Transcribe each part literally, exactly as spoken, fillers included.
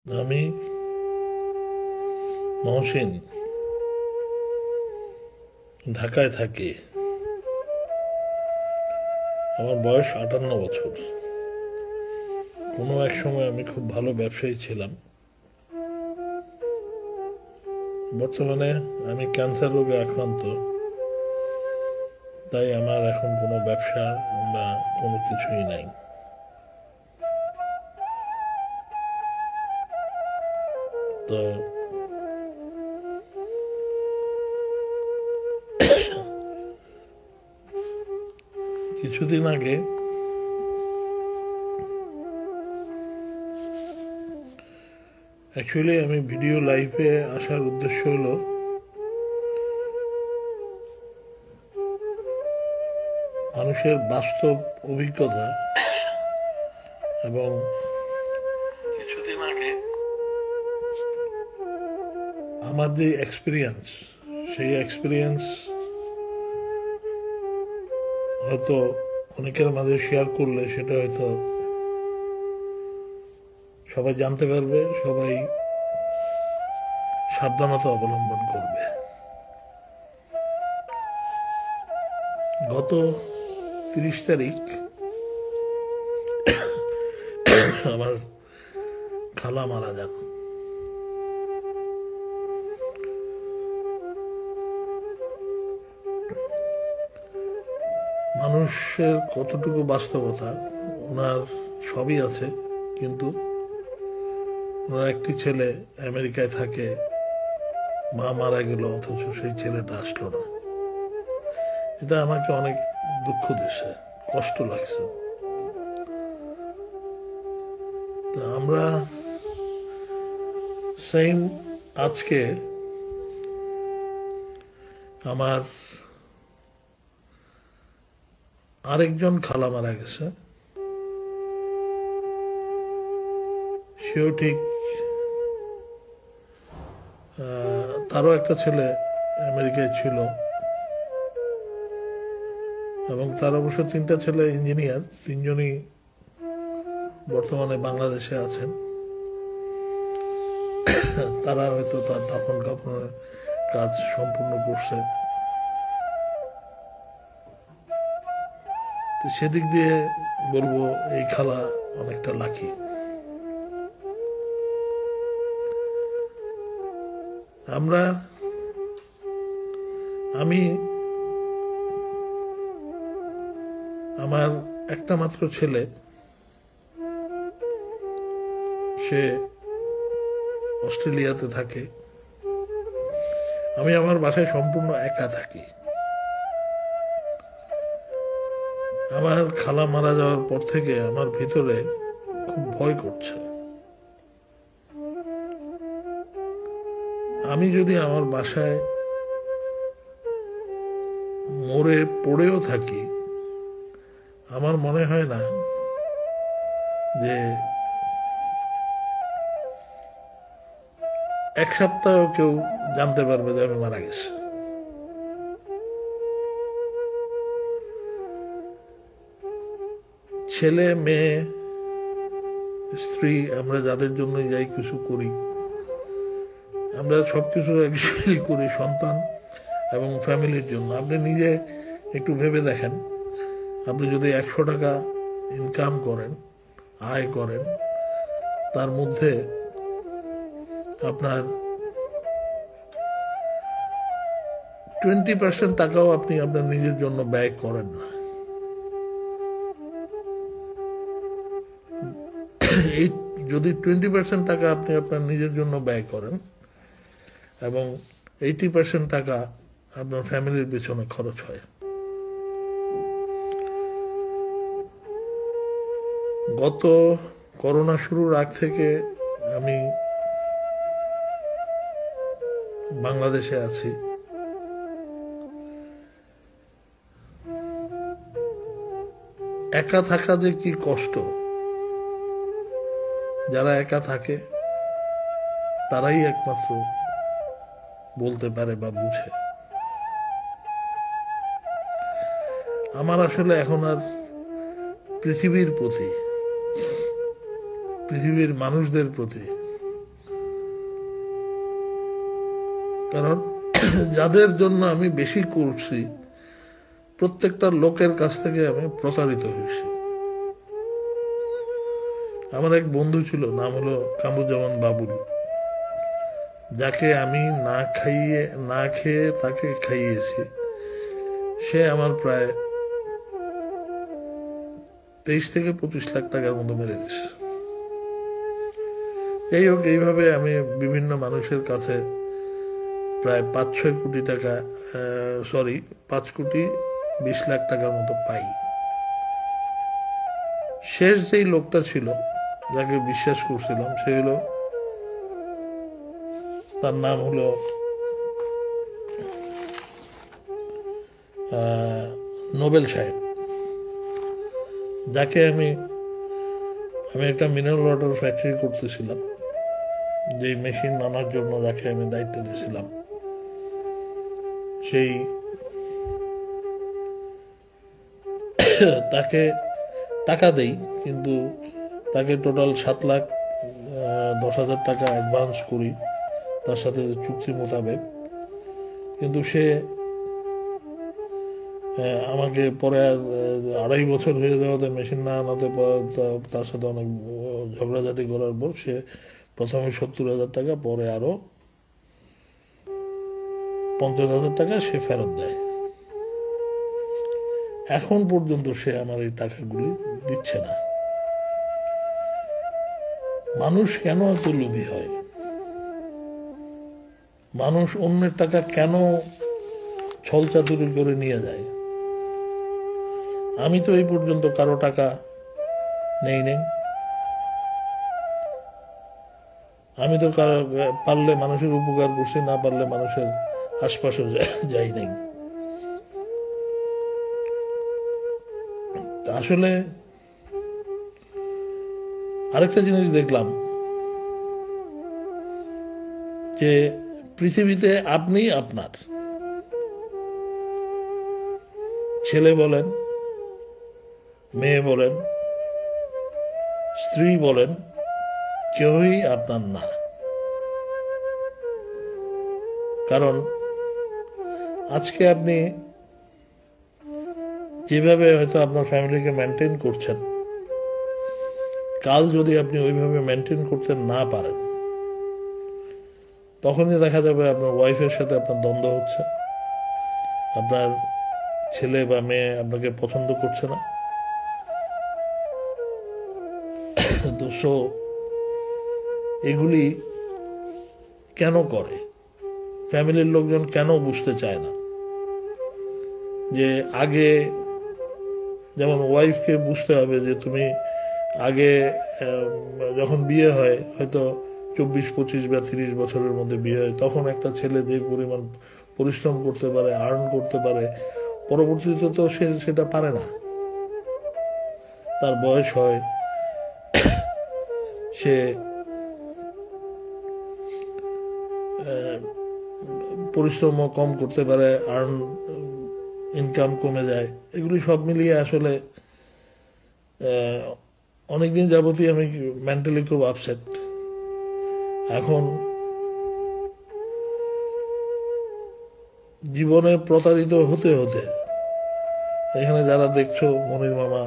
আমি মহসিন ঢাকায় থাকি। আমার বয়স আটান্ন বছর। কোনো এক সময় আমি খুব ভালো ব্যবসায়ী ছিলাম। বর্তমানে আমি ক্যান্সার রোগে আক্রান্ত, তাই আমার এখন কোনো ব্যবসা বা কোনো কিছুই নাই। তো কিছুদিন আগে অ্যাকচুয়ালি আমি ভিডিও লাইভে আসার উদ্দেশ্য হলো মানুষের বাস্তব অভিজ্ঞতা এবং কিছুদিন আগে আমার যে এক্সপিরিয়েন্স, সেই এক্সপিরিয়েন্স হয়তো অনেকের মাঝে শেয়ার করলে সেটা হয়তো সবাই জানতে পারবে, সবাই সাবধানতা অবলম্বন করবে। গত তিরিশ তারিখ আমার খালা মারা যান। মানুষের কতটুকু বাস্তবতা, ওনার সবই আছে, কিন্তু ওনার একটি ছেলে আমেরিকায় থাকে, মা মারা গেল, অথচ সেই ছেলেটা আসলো না। এটা আমাকে অনেক দুঃখ দিচ্ছে, কষ্ট লাগছে। তা আমরা সেম আজকে আমার আরেকজন খালা মারা গেছে। সেও ঠিক, তারও একটা ছেলে আমেরিকায় ছিল এবং তার অবশ্য তিনটা ছেলে ইঞ্জিনিয়ার, তিনজনই বর্তমানে বাংলাদেশে আছেন। তারা হয়তো তার দাফন কাফনের কাজ সম্পূর্ণ করছে। তো সেদিক দিয়ে বলবো এই খালা অনেকটা লাকি। আমরা আমি আমার একটা মাত্র ছেলে, সে অস্ট্রেলিয়াতে থাকে। আমি আমার বাসায় সম্পূর্ণ একা থাকি। আমার খালা মারা যাওয়ার পর থেকে আমার ভিতরে খুব ভয় করছে। আমি যদি আমার বাসায় মরে পড়েও থাকি, আমার মনে হয় না যে এক সপ্তাহ কেউ জানতে পারবে যে আমি মারা গেছি। ছেলে মেয়ে স্ত্রী, আমরা যাদের জন্য যাই কিছু করি, আমরা সবকিছু অ্যাকচুয়ালি করি সন্তান এবং ফ্যামিলির জন্য। আপনি নিজে একটু ভেবে দেখেন, আপনি যদি একশো টাকা ইনকাম করেন, আয় করেন, তার মধ্যে আপনার টোয়েন্টি পার্সেন্ট টাকাও আপনি আপনার নিজের জন্য ব্যয় করেন না। এই যদি টোয়েন্টি পার্সেন্ট টাকা আপনি আপনার নিজের জন্য ব্যয় করেন এবং এইটি পার্সেন্ট টাকা আপনার ফ্যামিলির পেছনে খরচ হয়। গত করোনা শুরুর আগ থেকে আমি বাংলাদেশে আছি। একা থাকা যে কি কষ্ট, যারা একা থাকে তারাই একমাত্র বলতে পারে বা বুঝে। আমার আসলে এখন আর পৃথিবীর প্রতি, পৃথিবীর মানুষদের প্রতি কারণ যাদের জন্য আমি বেশি করছি প্রত্যেকটা লোকের কাছ থেকে আমি প্রতারিত হয়েছি। আমার এক বন্ধু ছিল, নাম হলো কামরুজ্জামান বাবুল, যাকে আমি না খাইয়ে না খেয়ে তাকে খাইয়েছি। সে আমার প্রায় তেইশ থেকে পঁচিশ লাখ টাকার মতো মেরে দিয়েছে। এই হোক, এইভাবে আমি বিভিন্ন মানুষের কাছে প্রায় পাঁচ ছয় কোটি টাকা সরি পাঁচ কোটি বিশ লাখ টাকার মতো পাই। শেষ যেই লোকটা ছিল যাকে বিশ্বাস করছিলাম সে হলো, তার নাম হলো নোবেল সাহেব, যাকে আমি আমি একটা মিনারেল ওয়াটার ফ্যাক্টরি করতেছিলাম, যেই মেশিন আনার জন্য যাকে আমি দায়িত্ব দিয়েছিলাম, সেই তাকে টাকা দেই, কিন্তু তাকে টোটাল সাত লাখ দশ হাজার টাকা অ্যাডভান্স করি তার সাথে চুক্তি মোতাবেক। কিন্তু সে আমাকে পরে আড়াই বছর হয়ে যাওয়াতে মেশিন না আনাতে তার সাথে অনেক ঝগড়াঝাটি করার পর সে প্রথমে সত্তর হাজার টাকা, পরে আরো পঞ্চাশ হাজার টাকা সে ফেরত দেয়। এখন পর্যন্ত সে আমার এই টাকাগুলি দিচ্ছে না। মানুষ কেন এত লোভী হয়? মানুষ অন্যের টাকা কেন ছলচাতুরি করে নিয়ে যায়? আমি তো এই পর্যন্ত কারো টাকা নেই নেই আমি তো পারলে মানুষের উপকার করছি, না পারলে মানুষের আশপাশে যাই নেই। আসলে আরেকটা জিনিস দেখলাম যে পৃথিবীতে আপনি আপনার ছেলে বলেন, মেয়ে বলেন, স্ত্রী বলেন, কেউই আপনার না। কারণ আজকে আপনি যেভাবে হয়তো আপনার ফ্যামিলিকে মেনটেন করছেন, কাল যদি আপনি ওইভাবে মেনটেন করতে না পারেন, তখনই দেখা যাবে আপনার ওয়াইফের সাথে আপনার দ্বন্দ্ব হচ্ছে, আপনার ছেলে বা মেয়ে আপনাকে পছন্দ করছে না। তো সো এগুলি কেন করে? ফ্যামিলির লোকজন কেন বুঝতে চায় না যে আগে যেমন ওয়াইফকে বুঝতে হবে যে তুমি আগে যখন বিয়ে হয়, হয়তো চব্বিশ পঁচিশ বা তিরিশ বছরের মধ্যে বিয়ে হয়, তখন একটা ছেলে যে পরিমাণ পরিশ্রম করতে পারে, আর্ন করতে পারে, পরবর্তীতে তো সে সেটা পারে না। তার বয়স হয়, সে পরিশ্রম কম করতে পারে, আর্ন ইনকাম কমে যায়। এগুলি সব মিলিয়ে আসলে অনেকদিন যাবতীয় আমি মেন্টালি খুব আপসেট। এখন জীবনে প্রতারিত হতে হতে এখানে যারা দেখছো, মনির মামা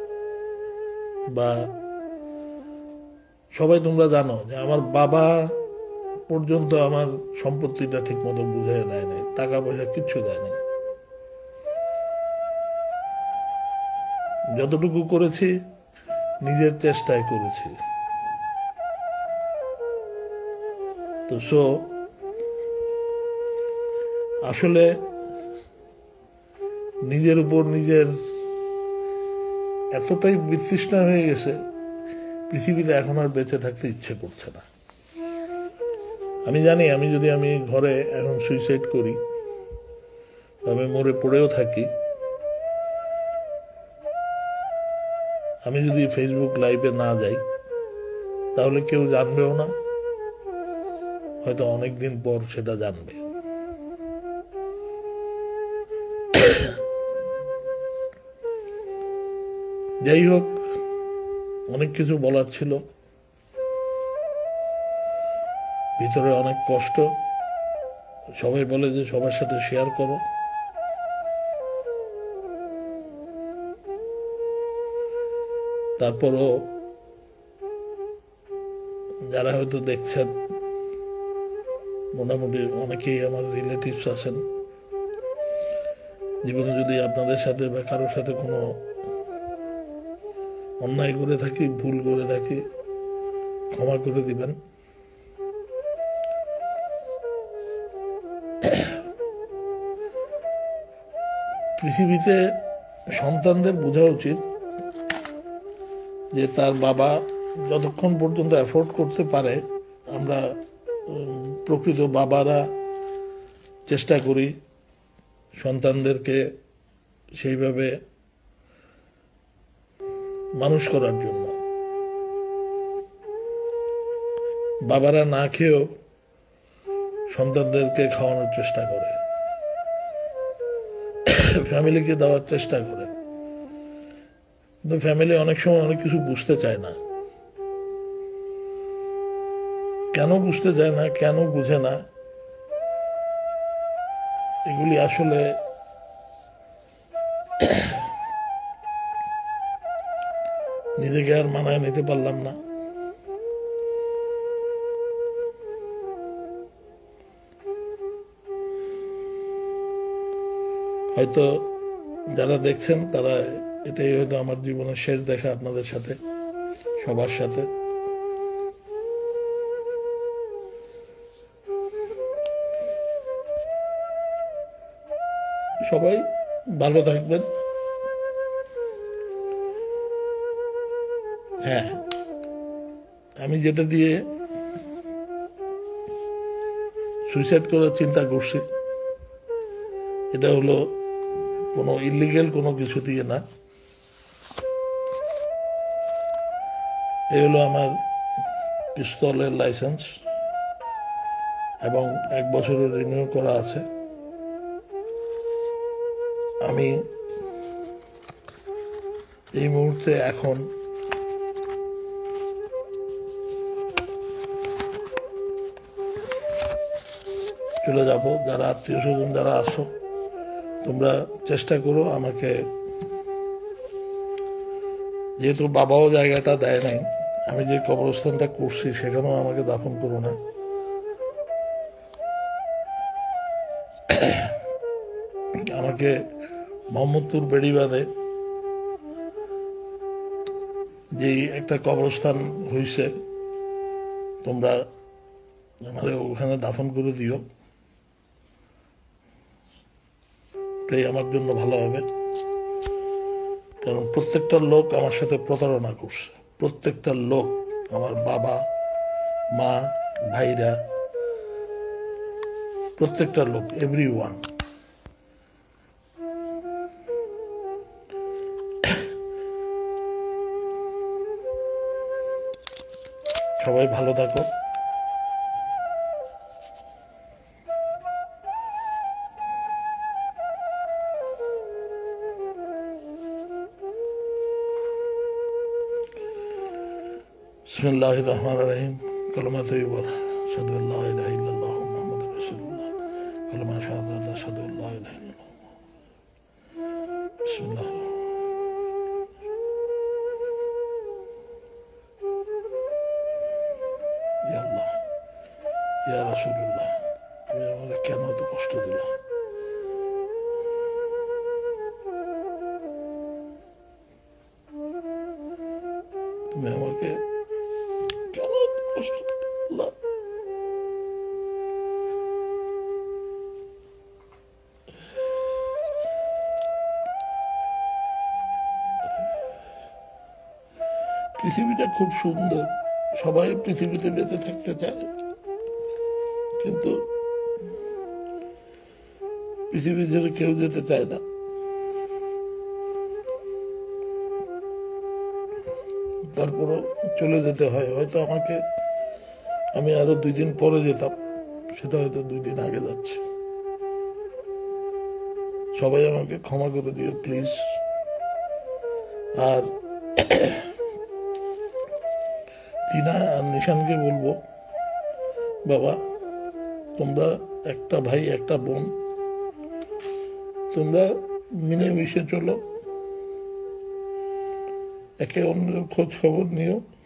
বা সবাই তোমরা জানো যে আমার বাবা পর্যন্ত আমার সম্পত্তিটা ঠিক মতো বুঝিয়ে দেয় নাই, টাকা পয়সা কিচ্ছু দেয় নাই। যতটুকু করেছি নিজের চেষ্টায় করেছি। তো সো আসলে নিজের উপর নিজের এতটাই বিতৃষ্ণা হয়ে গেছে, পৃথিবীতে এখন আর বেঁচে থাকতে ইচ্ছে করছে না। আমি জানি আমি যদি আমি ঘরে এখন সুইসাইড করি, আমি মরে পড়েও থাকি, আমি যদি ফেসবুক লাইভে না যাই, তাহলে কেউ জানবেও না, হয়তো অনেকদিন পর সেটা জানবে। যাই হোক, অনেক কিছু বলার ছিল, ভিতরে অনেক কষ্ট, সবাই বলে যে সবার সাথে শেয়ার করো, তারপরও যারা হয়তো দেখছেন, মোটামুটি অনেকেই আমার রিলেটিভস আছেন, জীবনে যদি আপনাদের সাথে বা কারোর সাথে কোনো অন্যায় করে থাকি, ভুল করে থাকি, ক্ষমা করে দিবেন। পৃথিবীতে সন্তানদের বোঝা উচিত যে তার বাবা যতক্ষণ পর্যন্ত অ্যাফোর্ড করতে পারে, আমরা প্রকৃত বাবারা চেষ্টা করি সন্তানদেরকে সেইভাবে মানুষ করার জন্য। বাবারা না খেয়েও সন্তানদেরকে খাওয়ানোর চেষ্টা করে, ফ্যামিলিকে দেওয়ার চেষ্টা করে, কিন্তু ফ্যামিলি অনেক সময় অনেক কিছু বুঝতে চায় না। কেন বুঝতে চায় না, কেন বুঝে না, এগুলি আসলে নিজেকে আর মানায় নিতে পারলাম না। হয়তো যারা দেখছেন তারা এটাই হয়তো আমার জীবনের শেষ দেখা আপনাদের সাথে, সবার সাথে। সবাই ভালো থাকবেন। হ্যাঁ, আমি যেটা দিয়ে সুইসাইড করার চিন্তা করছি, এটা হলো কোনো ইলিগেল কোনো কিছু দিয়ে না। এই হলো আমার পিস্তলের লাইসেন্স এবং এক বছরের রিনিউ করা আছে। আমি এই মুহূর্তে এখন চলে যাব। যারা আত্মীয় স্বজন যারা আসো, তোমরা চেষ্টা করো আমাকে, যেহেতু বাবাও জায়গাটা দেয় নাই, আমি যে কবরস্থানটা করছি সেখানেও আমাকে দাফন করো না। আমাকে মোহাম্মদপুর বেড়িবাঁধে যে একটা কবরস্থান হয়েছে, তোমরা আমারে ওখানে দাফন করে দিও, এটাই আমার জন্য ভালো হবে। কারণ প্রত্যেকটা লোক আমার সাথে প্রতারণা করছে, প্রত্যেকটা লোক, আমার বাবা, মা, ভাইরা, প্রত্যেকটা লোক, এভরি ওয়ান। সবাই ভালো থাকো। বিসমিল্লাহির রহমানির রহিম। কালেমা তয়্যিবা, আশহাদু আল্লা ইলাহা ইল্লাল্লাহ মুহাম্মাদুর রাসূলুল্লাহ। কালেমা শাহাদাত, আশহাদু আল্লা ইলাহা ইল্লাল্লাহ। বিসমিল্লাহ। ইয়া আল্লাহ, ইয়া রাসূলুল্লাহ, তুমি আমাকে কেন এত কষ্ট দিলা? তুমি আমাকে কেন এত কষ্ট দিলা? পৃথিবীটা খুব সুন্দর, সবাই পৃথিবীতে বেঁচে থাকতে চায়, কিন্তু পৃথিবী ছেড়ে কেউ যেতে চায় না। তারপরও চলে যেতে হয়। হয়তো আমাকে, আমি আরো দুই দিন পরে যেতাম, সেটা হয়তো দুই দিন আগে যাচ্ছে। সবাই আমাকে ক্ষমা করে দিও প্লিজ। আর তিনা আর নিশানকে বলবো, বাবা তোমরা একটা ভাই একটা বোন, তোমরা মিলেমিশে চলো, একে অন্যের খোঁজ খবর নিও।